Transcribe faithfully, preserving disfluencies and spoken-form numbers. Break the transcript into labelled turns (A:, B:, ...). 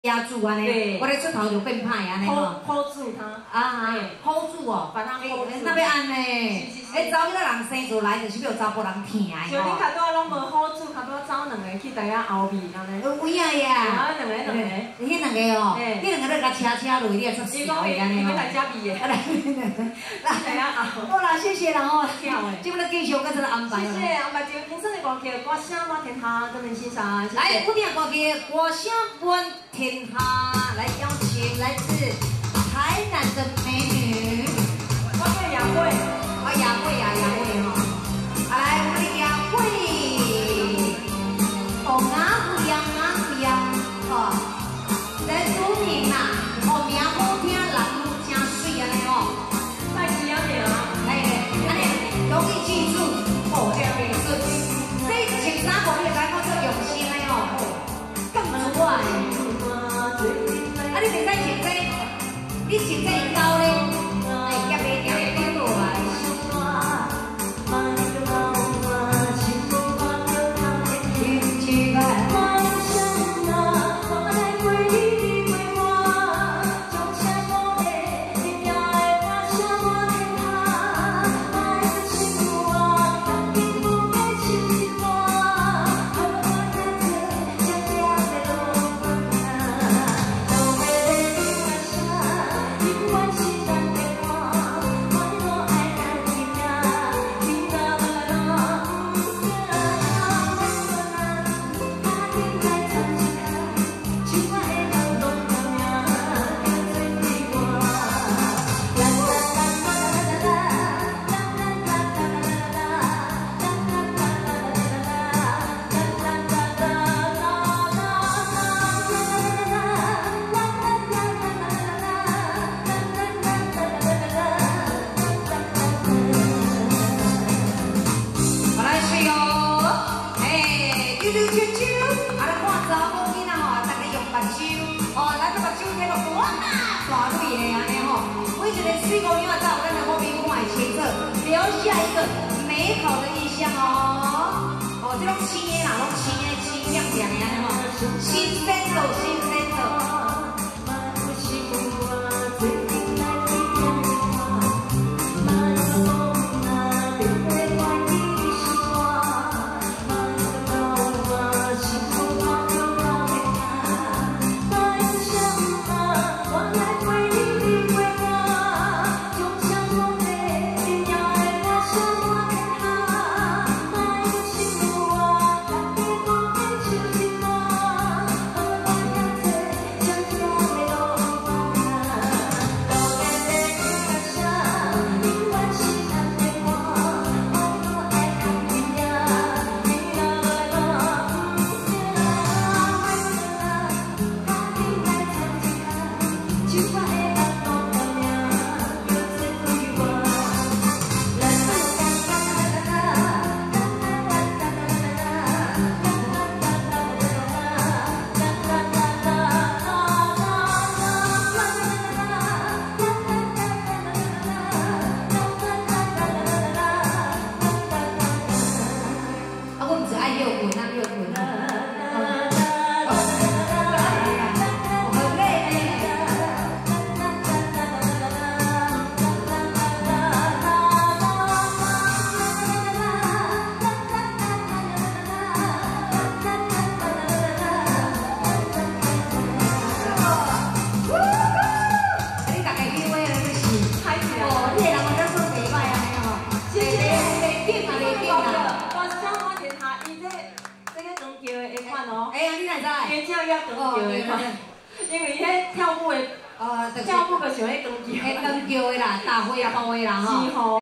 A: 压住安尼，我咧出头就变歹安尼吼。
B: hold 住它。
A: 啊 ，hold 住哦，
B: 把它 hold 住。
A: 那要安呢？哎，查某仔人生出来就是要查甫人疼的
B: 像你卡多拢无 hold 住，卡多找两个去大家后面安尼。
A: 有影呀。
B: 啊，两个两个。
A: 迄两个哦，迄两个咧甲车车落，你也出笑的安尼吼。
B: 伊来遮比的。来啊！
A: 好啦，谢谢啦吼。今日继续搁再来安排。
B: 谢谢安排这个轻松的歌曲《歌声满天下》，跟您欣赏。
A: 来，古典歌曲《歌声满天下》，来邀请来自台南的美女，
B: 我叫雅慧，
A: 啊雅慧呀雅慧哈，啊来我们的雅慧，哦雅慧呀雅慧呀，哦，来主名啦，哦名好听，人真水安尼哦，
B: 太吉安尼啊，
A: 哎，安尼容易记住，哦这样美顺，这穿衫裤你就感觉做用心的哦，更之外。啊！你袂使穿这，你穿这会高咧，哎，也袂掉会掉落来。水果因为在我们的后面空海前侧留下一个美好的印象哦。哦，这种青的啦，拢青的青亮亮的安尼吼，新鲜的新鲜的。哎呀，你哪知？
B: 因叫要长桥的款，因为迄跳舞的，呃，跳舞个想迄长桥，
A: 迄长桥的啦，大花大的啦吼。